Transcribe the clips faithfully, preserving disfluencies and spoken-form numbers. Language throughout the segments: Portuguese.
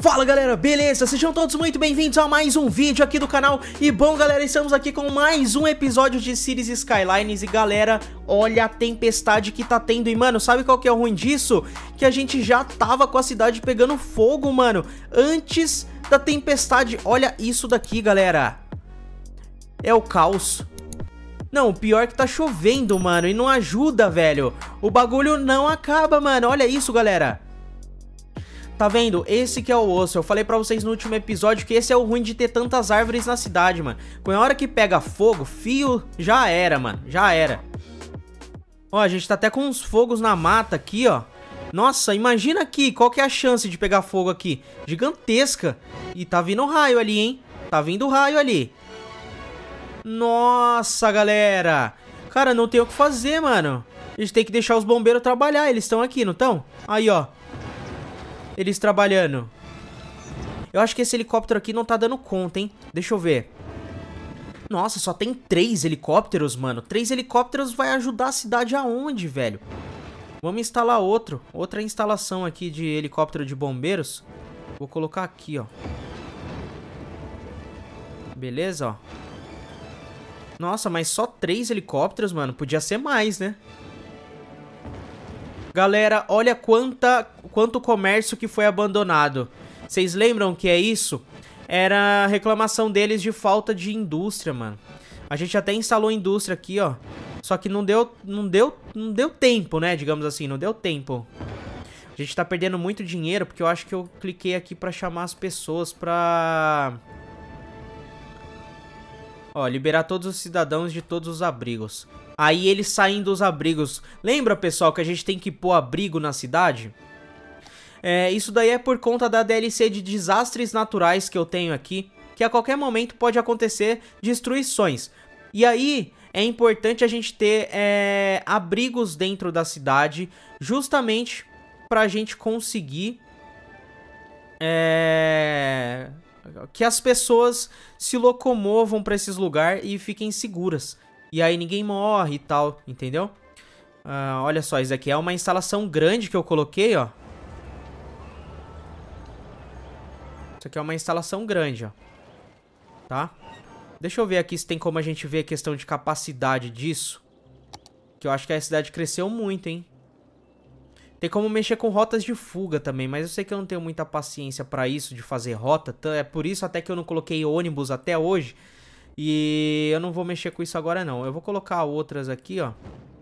Fala galera, beleza? Sejam todos muito bem-vindos a mais um vídeo aqui do canal. E bom galera, estamos aqui com mais um episódio de Cities Skylines. E galera, olha a tempestade que tá tendo. E mano, sabe qual que é o ruim disso? Que a gente já tava com a cidade pegando fogo, mano, antes da tempestade. Olha isso daqui, galera. É o caos. Não, o pior é que tá chovendo, mano, e não ajuda, velho. O bagulho não acaba, mano. Olha isso, galera. Tá vendo? Esse que é o osso. Eu falei pra vocês no último episódio que esse é o ruim de ter tantas árvores na cidade, mano. Com a hora que pega fogo, fio, já era, mano. Já era. Ó, a gente tá até com uns fogos na mata aqui, ó. Nossa, imagina aqui, qual que é a chance de pegar fogo aqui? Gigantesca. E tá vindo raio ali, hein? Tá vindo raio ali. Nossa, galera. Cara, não tem o que fazer, mano. A gente tem que deixar os bombeiros trabalhar. Eles estão aqui, não estão? Aí, ó. Eles trabalhando. Eu acho que esse helicóptero aqui não tá dando conta, hein? Deixa eu ver. Nossa, só tem três helicópteros, mano. Três helicópteros vai ajudar a cidade aonde, velho? Vamos instalar outro. Outra instalação aqui de helicóptero de bombeiros. Vou colocar aqui, ó. Beleza, ó. Nossa, mas só três helicópteros, mano. Podia ser mais, né? Galera, olha quanta, quanto comércio que foi abandonado. Vocês lembram que é isso? Era a reclamação deles de falta de indústria, mano. A gente até instalou indústria aqui, ó. Só que não deu, não deu, não deu tempo, né? Digamos assim, não deu tempo. A gente tá perdendo muito dinheiro porque eu acho que eu cliquei aqui pra chamar as pessoas pra... Ó, liberar todos os cidadãos de todos os abrigos. Aí eles saem dos abrigos. Lembra, pessoal, que a gente tem que pôr abrigo na cidade? É, isso daí é por conta da D L C de desastres naturais que eu tenho aqui, que a qualquer momento pode acontecer destruições. E aí é importante a gente ter é, abrigos dentro da cidade, justamente pra gente conseguir é, que as pessoas se locomovam pra esses lugares e fiquem seguras. E aí ninguém morre e tal, entendeu? Ah, olha só, isso aqui é uma instalação grande que eu coloquei, ó. Isso aqui é uma instalação grande, ó. Tá? Deixa eu ver aqui se tem como a gente ver a questão de capacidade disso. Que eu acho que a cidade cresceu muito, hein? Tem como mexer com rotas de fuga também, mas eu sei que eu não tenho muita paciência pra isso, de fazer rota. É por isso até que eu não coloquei ônibus até hoje. E eu não vou mexer com isso agora, não. Eu vou colocar outras aqui, ó.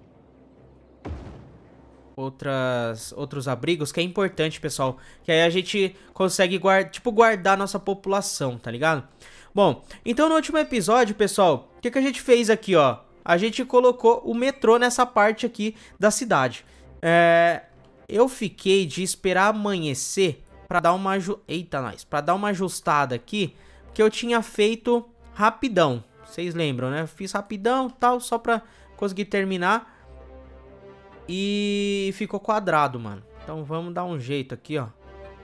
Outras, outros abrigos, que é importante, pessoal. Que aí a gente consegue, guard, tipo, guardar nossa população, tá ligado? Bom, então no último episódio, pessoal, o que, que a gente fez aqui, ó? A gente colocou o metrô nessa parte aqui da cidade. É, eu fiquei de esperar amanhecer pra dar uma... Eita, nós. Pra dar uma ajustada aqui, que eu tinha feito... rapidão, vocês lembram, né? Fiz rapidão, tal, só pra conseguir terminar. E ficou quadrado, mano. Então vamos dar um jeito aqui, ó.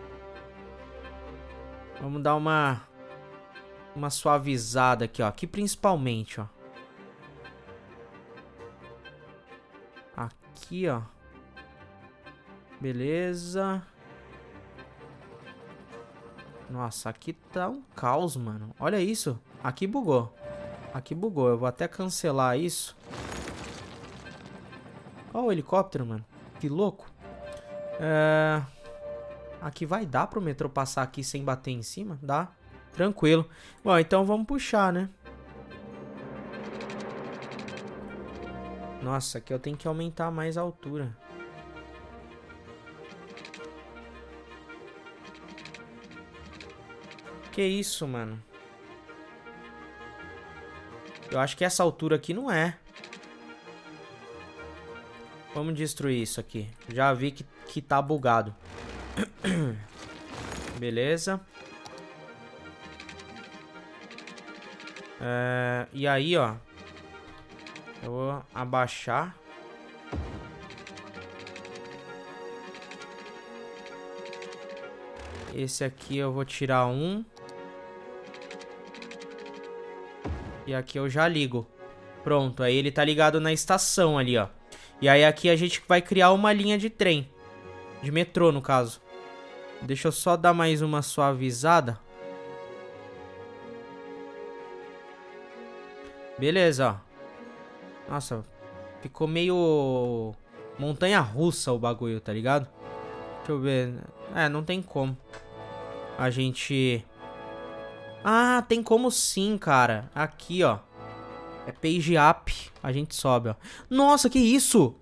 Vamos dar uma uma suavizada aqui, ó. Aqui principalmente, ó. Aqui, ó. Beleza. Nossa, aqui tá um caos, mano. Olha isso. Aqui bugou. Aqui bugou. Eu vou até cancelar isso. Olha o helicóptero, mano. Que louco. É... Aqui vai dar pro metrô passar aqui sem bater em cima? Dá. Tranquilo. Bom, então vamos puxar, né? Nossa, aqui eu tenho que aumentar mais a altura. Que isso, mano? Eu acho que essa altura aqui não é. Vamos destruir isso aqui. Já vi que, que tá bugado. Beleza. É, e aí, ó. Eu vou abaixar. Esse aqui eu vou tirar um. E aqui eu já ligo. Pronto, aí ele tá ligado na estação ali, ó. E aí aqui a gente vai criar uma linha de trem. De metrô, no caso. Deixa eu só dar mais uma suavizada. Beleza, ó. Nossa, ficou meio montanha-russa o bagulho, tá ligado? Deixa eu ver. É, não tem como. A gente... Ah, tem como sim, cara. Aqui, ó. É page up. A gente sobe, ó. Nossa, que isso?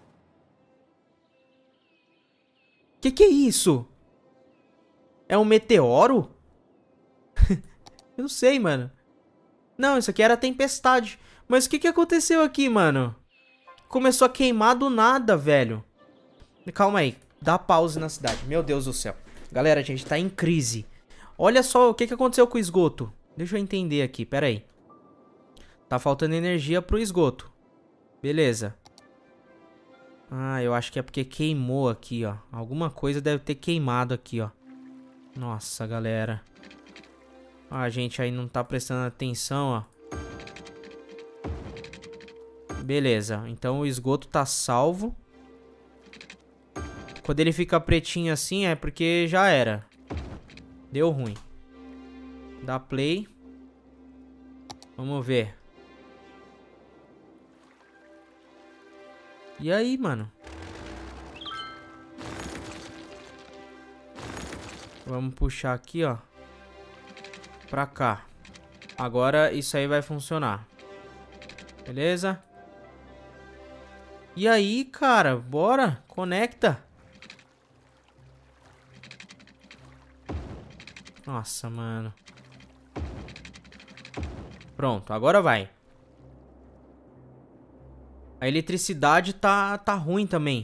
Que que é isso? É um meteoro? Eu não sei, mano. Não, isso aqui era tempestade. Mas o que que aconteceu aqui, mano? Começou a queimar do nada, velho. Calma aí. Dá pause na cidade. Meu Deus do céu. Galera, a gente tá em crise. Olha só o que que aconteceu com o esgoto. Deixa eu entender aqui, pera aí. Tá faltando energia pro esgoto. Beleza. Ah, eu acho que é porque queimou aqui, ó. Alguma coisa deve ter queimado aqui, ó. Nossa, galera. Ah, a gente aí não tá prestando atenção, ó. Beleza, então o esgoto tá salvo. Quando ele fica pretinho assim é porque já era. Deu ruim. Dá play. Vamos ver. E aí, mano? Vamos puxar aqui, ó. Pra cá. Agora isso aí vai funcionar. Beleza? E aí, cara? Bora. Conecta. Nossa, mano. Pronto, agora vai. A eletricidade tá, tá ruim também.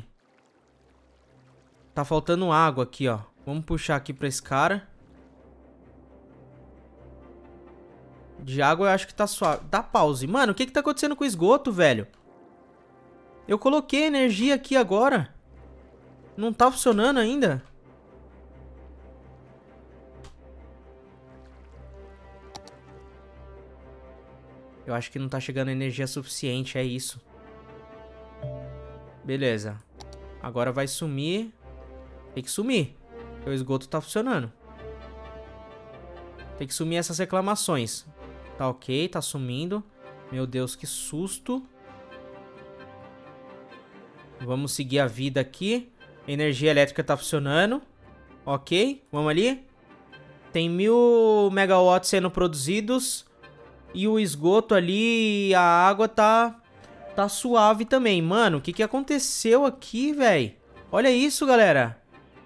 Tá faltando água aqui, ó. Vamos puxar aqui pra esse cara. De água eu acho que tá suave. Dá pause. Mano, o que que tá acontecendo com o esgoto, velho? Eu coloquei energia aqui agora. Não tá funcionando ainda? Eu acho que não tá chegando energia suficiente, é isso. Beleza. Agora vai sumir. Tem que sumir. O esgoto tá funcionando. Tem que sumir essas reclamações. Tá ok, tá sumindo. Meu Deus, que susto. Vamos seguir a vida aqui. Energia elétrica tá funcionando. Ok, vamos ali. Tem mil megawatts sendo produzidos. E o esgoto ali, a água tá... Tá suave também. Mano, o que que aconteceu aqui, velho? Olha isso, galera.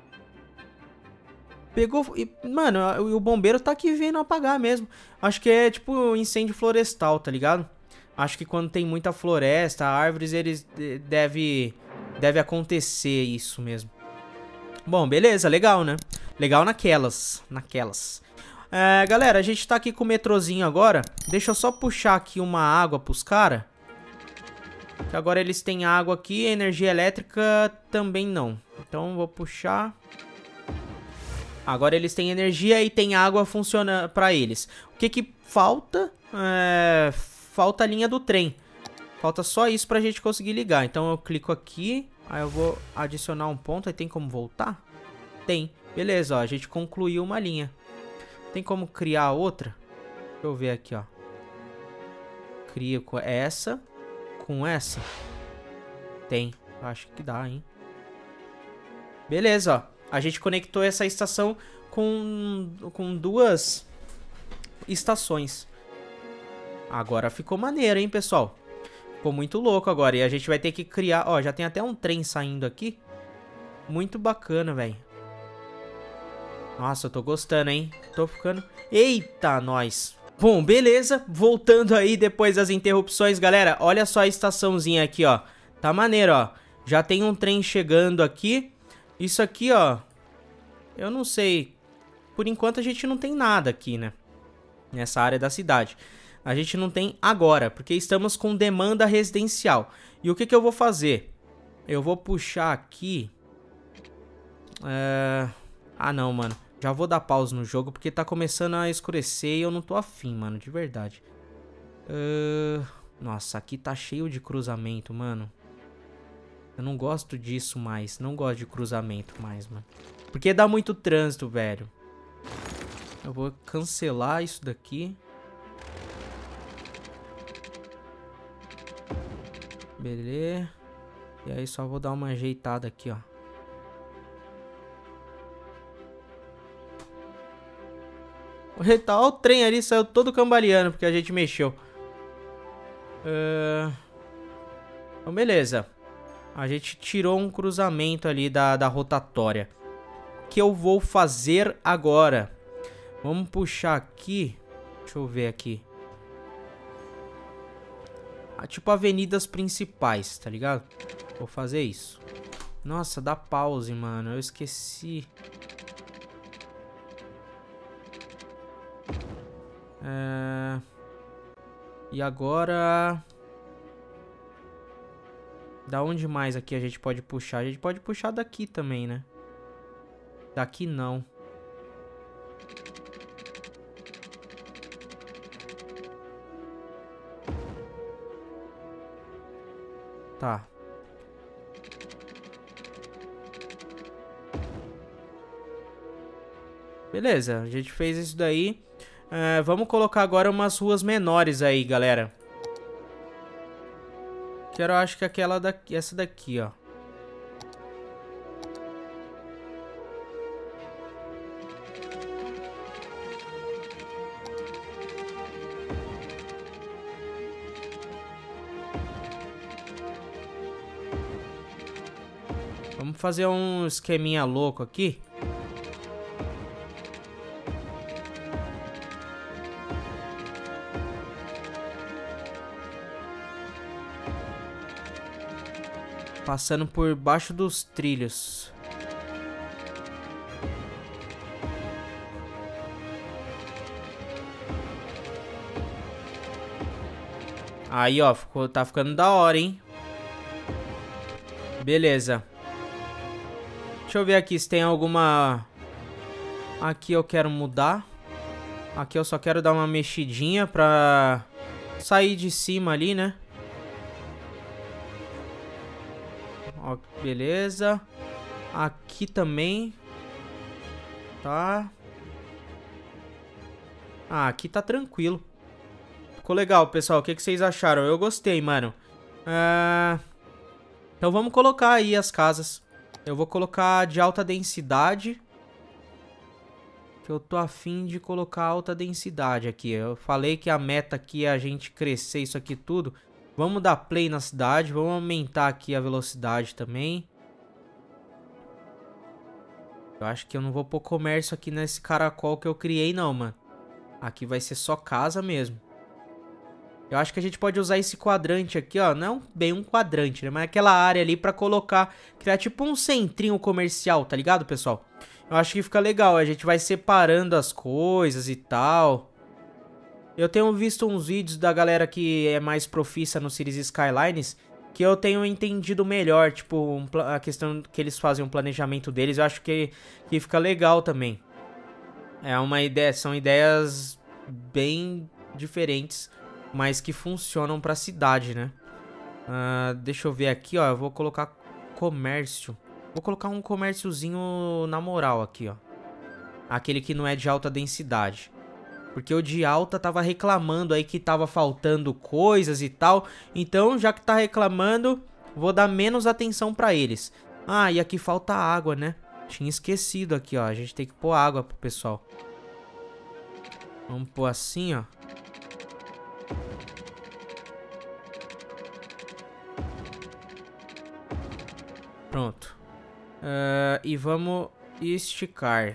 Pegou... E, mano, o bombeiro tá aqui vindo apagar mesmo. Acho que é tipo incêndio florestal, tá ligado? Acho que quando tem muita floresta, árvores, eles deve, deve acontecer isso mesmo. Bom, beleza, legal, né? Legal naquelas, naquelas. É, galera, a gente tá aqui com o metrozinho agora. Deixa eu só puxar aqui uma água pros caras. Que agora eles têm água aqui, energia elétrica também não. Então vou puxar. Agora eles têm energia e tem água funcionando pra eles. O que que falta? É... Falta a linha do trem. Falta só isso pra gente conseguir ligar. Então eu clico aqui. Aí eu vou adicionar um ponto. Aí tem como voltar? Tem. Beleza, ó. A gente concluiu uma linha. Tem como criar outra? Deixa eu ver aqui, ó. Crio com essa. Com essa. Tem. Acho que dá, hein? Beleza, ó. A gente conectou essa estação com, com duas estações. Agora ficou maneiro, hein, pessoal? Ficou muito louco agora. E a gente vai ter que criar... Ó, já tem até um trem saindo aqui. Muito bacana, velho. Nossa, eu tô gostando, hein? Tô ficando... Eita, nós! Bom, beleza. Voltando aí depois das interrupções, galera. Olha só a estaçãozinha aqui, ó. Tá maneiro, ó. Já tem um trem chegando aqui. Isso aqui, ó. Eu não sei. Por enquanto a gente não tem nada aqui, né? Nessa área da cidade. A gente não tem agora, porque estamos com demanda residencial. E o que que eu vou fazer? Eu vou puxar aqui... É... Ah, não, mano. Já vou dar pausa no jogo, porque tá começando a escurecer e eu não tô afim, mano, de verdade. Uh... Nossa, aqui tá cheio de cruzamento, mano. Eu não gosto disso mais. Não gosto de cruzamento mais, mano. Porque dá muito trânsito, velho. Eu vou cancelar isso daqui. Beleza. E aí só vou dar uma ajeitada aqui, ó. Olha o trem ali, saiu todo cambaleando porque a gente mexeu. Uh... Então, beleza. A gente tirou um cruzamento ali da, da rotatória. O que eu vou fazer agora? Vamos puxar aqui. Deixa eu ver aqui. Ah, tipo avenidas principais, tá ligado? Vou fazer isso. Nossa, dá pause, mano. Eu esqueci. É... E agora... Da onde mais aqui a gente pode puxar? A gente pode puxar daqui também, né? Daqui não. Tá. Beleza, a gente fez isso daí. É, vamos colocar agora umas ruas menores aí, galera. Quero, acho que aquela daqui, essa daqui, ó. Vamos fazer um esqueminha louco aqui. Passando por baixo dos trilhos. Aí, ó, ficou, tá ficando da hora, hein? Beleza. Deixa eu ver aqui se tem alguma... Aqui eu quero mudar. Aqui eu só quero dar uma mexidinha pra sair de cima ali, né? Ó, beleza. Aqui também. Tá. Ah, aqui tá tranquilo. Ficou legal, pessoal. O que, que vocês acharam? Eu gostei, mano. É... Então vamos colocar aí as casas. Eu vou colocar de alta densidade. Que eu tô afim de colocar alta densidade aqui. Eu falei que a meta aqui é a gente crescer isso aqui tudo. Vamos dar play na cidade. Vamos aumentar aqui a velocidade também. Eu acho que eu não vou pôr comércio aqui nesse caracol que eu criei não, mano. Aqui vai ser só casa mesmo. Eu acho que a gente pode usar esse quadrante aqui, ó. Não bem um quadrante, né? Mas aquela área ali pra colocar... Criar tipo um centrinho comercial, tá ligado, pessoal? Eu acho que fica legal. A gente vai separando as coisas e tal. Eu tenho visto uns vídeos da galera que é mais profissa no Cities Skylines... Que eu tenho entendido melhor, tipo, um, a questão que eles fazem um planejamento deles. Eu acho que, que fica legal também. É uma ideia... São ideias bem diferentes... Mas que funcionam pra cidade, né? Uh, deixa eu ver aqui, ó. Eu vou colocar comércio. Vou colocar um comérciozinho na moral aqui, ó. Aquele que não é de alta densidade. Porque o de alta tava reclamando aí que tava faltando coisas e tal. Então, já que tá reclamando, vou dar menos atenção pra eles. Ah, e aqui falta água, né? Tinha esquecido aqui, ó. A gente tem que pôr água pro pessoal. Vamos pôr assim, ó. Pronto. Uh, e vamos esticar.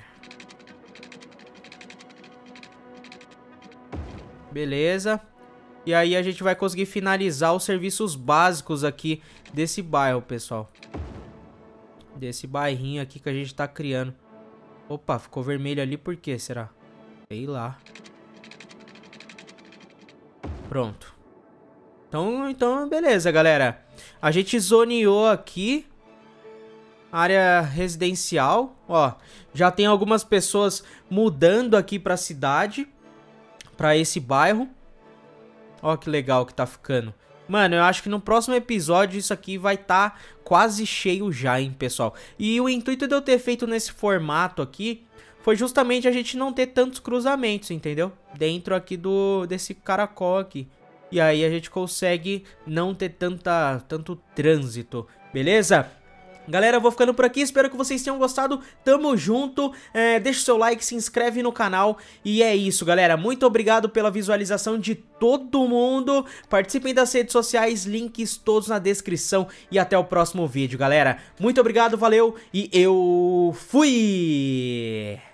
Beleza. E aí a gente vai conseguir finalizar os serviços básicos aqui desse bairro, pessoal. Desse bairrinho aqui que a gente tá criando. Opa, ficou vermelho ali por quê, será? Sei lá. Pronto. Então, então beleza, galera. A gente zoneou aqui... Área residencial, ó, já tem algumas pessoas mudando aqui pra cidade, pra esse bairro. Ó que legal que tá ficando. Mano, eu acho que no próximo episódio isso aqui vai estar tá quase cheio já, hein, pessoal. E o intuito de eu ter feito nesse formato aqui foi justamente a gente não ter tantos cruzamentos, entendeu? Dentro aqui do desse caracol aqui. E aí a gente consegue não ter tanta, tanto trânsito, beleza? Galera, eu vou ficando por aqui, espero que vocês tenham gostado, tamo junto, é, deixa o seu like, se inscreve no canal e é isso, galera, muito obrigado pela visualização de todo mundo, participem das redes sociais, links todos na descrição e até o próximo vídeo, galera, muito obrigado, valeu e eu fui!